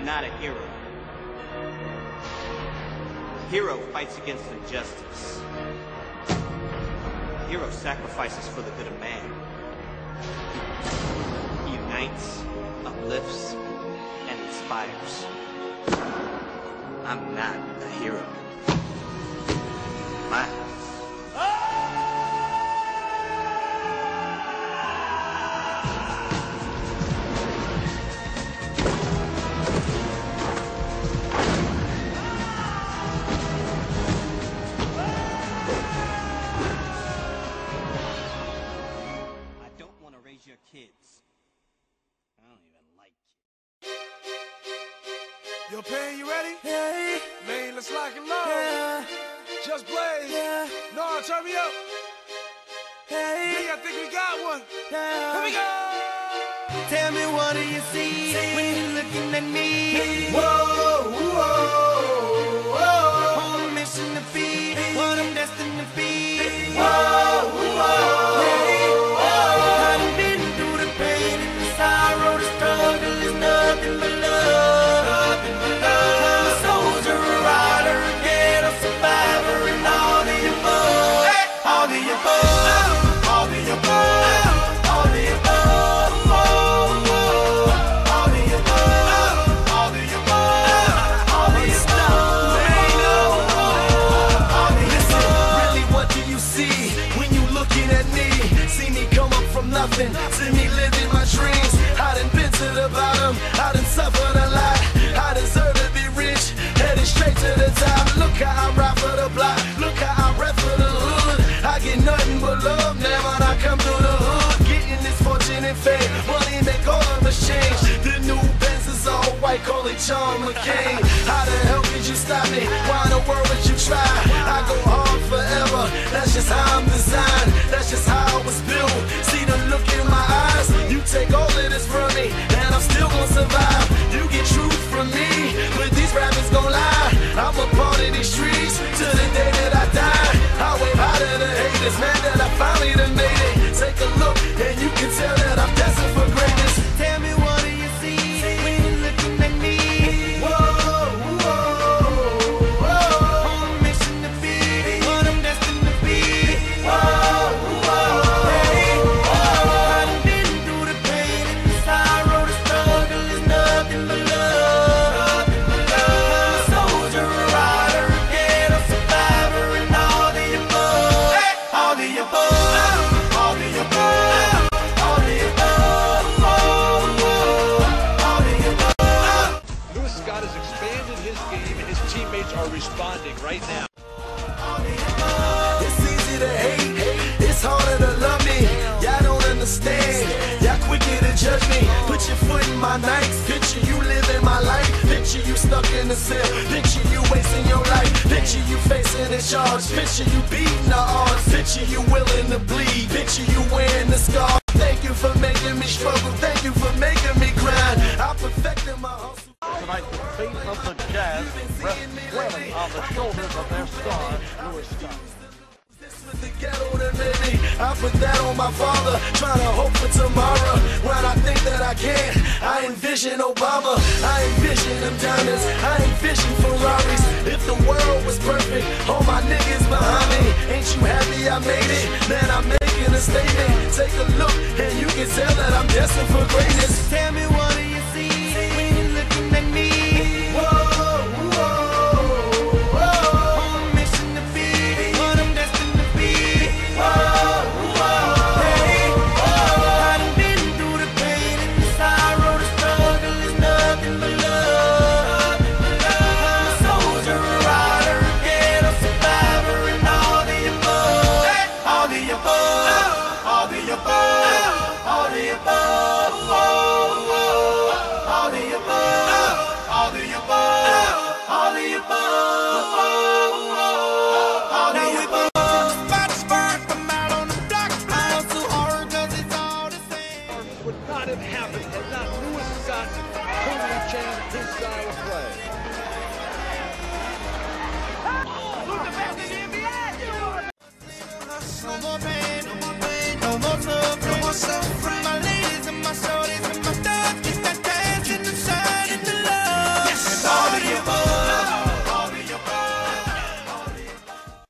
not a hero. A hero fights against injustice. A hero sacrifices for the good of man. He unites, uplifts, and inspires. I'm not a hero. My house. Your kids. I don't even like you. Yo, Pain, you ready? Yeah. Man, let's lock and load. Yeah. Just Blaze. Yeah. No, turn me up. Hey. I think we got one. Yeah. Here we go. Tell me, what do you see when you're looking at me? Whoa, whoa, whoa. On a mission to be what I'm destined to be. Whoa, whoa. Sorrow, the struggle is nothing but love. I'm a soldier, a rider, a ghetto survivor, and all the above. All the above. All the above. All the above. All the above. All the above. All the above. Listen, really, what do you see when you looking at me? See me come up from nothing, see me living my dreams. I done been to the bottom, I done suffered a lot. I deserve to be rich, headed straight to the top. Look how I ride for the block, look how I rap for the hood. I get nothing but love now when I come through the hood. Getting this fortune and fame, money make all of us change. The new Benz is all white, call it John McCain. How the hell could you stop me? Why in the world would you try? I go hard forever, that's just how I'm designed. That's just how I was built. See the look in my eyes, you take all of this from me, and I'm still gonna survive. You get truth from me, but these rappers gon' lie. I'm a part of these streets till the day that I die. I wave out of the haters, man, that I finally done made it. Take a look, and you can tell that I'm destined for greatness. Tell me, what do you see when you're looking at me? Whoa, whoa, whoa. On a mission to be what I'm destined to be. Whoa, whoa. I've been through the pain and the sorrow, the struggle is nothing but love. I'm a soldier, a rider, a ghetto survivor, and all the above. All the above. All the above. All the above. All the above. Lewis Scott has expanded his game, and his teammates are responding right now. It's easy to hate, it's harder to love me. Y'all don't understand, y'all quicker to judge me. Put your foot in my nights, picture you living my life. Picture you stuck in the cell, picture you wasting your life. Picture you facing a charge, picture you beating the odds. Picture you willing to bleed, picture you wearing the scar. Thank you for making me struggle, thank you for making me grind. I perfected my hustle. Tonight, the fate of the Jazz rests squarely on the shoulders of their star, Lewis Scott. I put that on my father, trying to hope for tomorrow. When I think that I can, I envision Obama, I envision them diamonds, I envision Ferraris. If the world was perfect, all my niggas behind me. Ain't you happy I made it? Man, I'm making a statement. Take a look, and you can tell that I'm destined for greatness. Tell me, what do you see when you're looking at me? Whoa, whoa, whoa. On a mission to be what I'm destined to be. I've been through the pain and the sorrow, the struggle is nothing but love. I'm a soldier, a rider, a ghetto survivor, and all the above. All the above. All the above. All the above. All the above. All the above. All the above. All the above. Would not have happened had not Lewis Scott totally changed his style of play. Who's the best in the NBA? No more pain, no more pain, no more suffering.